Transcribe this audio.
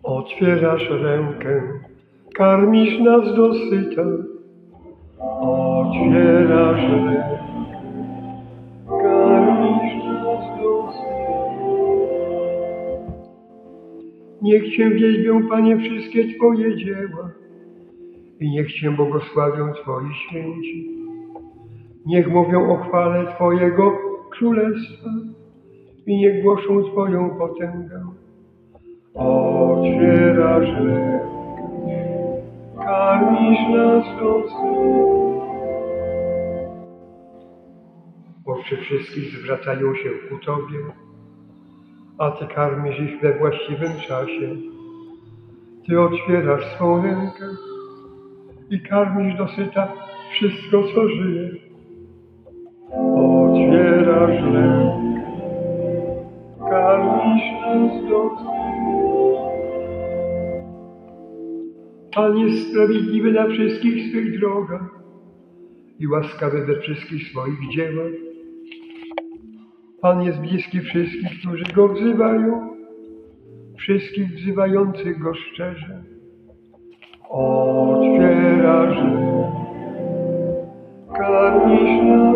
Otwierasz rękę, karmisz nas dosyta. Otwierasz rękę, karmisz nas dosyta. Niech Cię wielbią, Panie, wszystkie Twoje dzieła i niech Cię błogosławią Twoi święci. Niech mówią o chwale Twojego królestwa i niech głoszą Twoją potęgę. Otwierasz rękę, karmisz nas dosyta. Oczy wszystkich zwracają się ku Tobie, a Ty karmisz ich we właściwym czasie. Ty otwierasz swą rękę i karmisz dosyta wszystko, co żyje. Otwierasz rękę, karmisz nas dosyta. Pan jest sprawiedliwy na wszystkich swych drogach i łaskawy we wszystkich swoich dziełach. Pan jest bliski wszystkich, którzy Go wzywają, wszystkich wzywających Go szczerze. Otwierasz rękę, karmisz nas